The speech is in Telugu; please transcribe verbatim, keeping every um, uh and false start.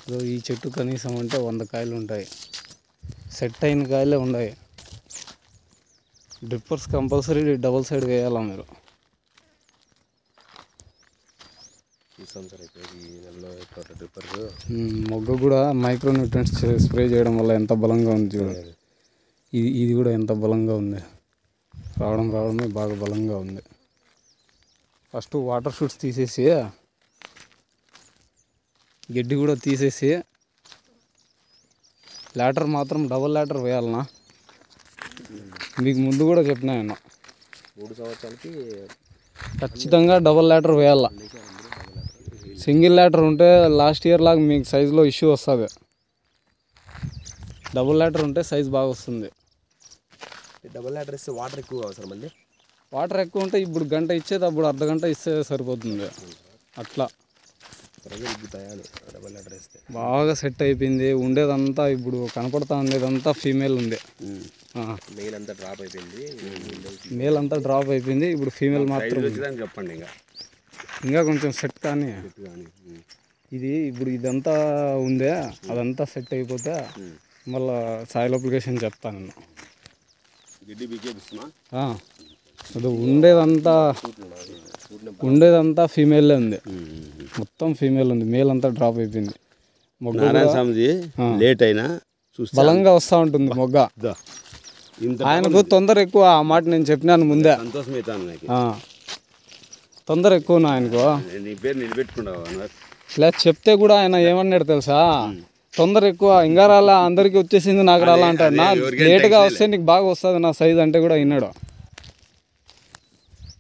ఈ చెట్టు కనీసం అంటే వంద కాయలు ఉంటాయి, సెట్ అయిన కాయలే ఉన్నాయి. డ్రిప్పర్స్ కంపల్సరీ డబుల్ సైడ్ వేయాలా మీరు. మొగ్గ కూడా మైక్రో న్యూట్రియంట్స్ స్ప్రే చేయడం వల్ల ఎంత బలంగా ఉంది చూడండి. ఇది ఇది కూడా ఎంత బలంగా ఉంది, రావడం రావడమే బాగా బలంగా ఉంది. ఫస్ట్ వాటర్ షూట్స్ తీసేసి గడ్డి కూడా తీసేసి లాటర్ మాత్రం డబల్ లాటర్ వేయాలన్నా. మీకు ముందు కూడా చెప్పినా నేను, మూడు సంవత్సరాలకి ఖచ్చితంగా డబల్ లాటర్ వేయాల. సింగిల్ లాటర్ ఉంటే లాస్ట్ ఇయర్ లాగా మీకు సైజులో ఇష్యూ వస్తుంది. డబుల్ లాటర్ ఉంటే సైజ్ బాగా వస్తుంది. డబల్ లాటర్ ఇస్తే వాటర్ ఎక్కువ అవసరం మళ్ళీ. వాటర్ ఎక్కువ ఉంటే ఇప్పుడు గంట ఇచ్చేది అప్పుడు అర్ధ గంట ఇస్తే సరిపోతుంది. అట్లా డబల్ లాటర్ ఇస్తే బాగా సెట్ అయిపోయింది. ఉండేదంతా ఇప్పుడు కనపడతా ఉండేదంతా ఫీమేల్ ఉంది. మేల్ అంతా డ్రాప్ అయిపోయింది. మేల్ అంతా డ్రాప్ అయిపోయింది ఇప్పుడు ఫీమేల్ మాత్రం చెప్పండి. ఇంకా ఇంకా కొంచెం సెట్ కానీ ఇది ఇప్పుడు ఇదంతా ఉందే అదంతా సెట్ అయిపోతే మళ్ళీ సాయిల్ అప్లికేషన్ చెప్తాను నేను. అది ఉండేదంతా ఉండేదంతా ఫీమేలే ఉంది, మొత్తం ఫీమేల్ ఉంది. మేల్ అంతా డ్రాప్ అయిపోయింది. మొగ్గ లేట్ అయినా బలంగా వస్తూ ఉంటుంది మొగ్గ. ఆయనకు తొందర ఎక్కువ, ఆ మాట నేను చెప్పినాను ముందే. తొందర ఎక్కువ ఆయనకు. లేదు చెప్తే కూడా ఆయన ఏమన్నాడు తెలుసా, తొందర ఎక్కువ, ఇంకా రాలా అందరికీ వచ్చేసింది నాకు రాలా అంటాడు. నా లేట్గా వస్తే నీకు బాగా వస్తుంది నా సైజ్ అంటే కూడా విన్నాడు.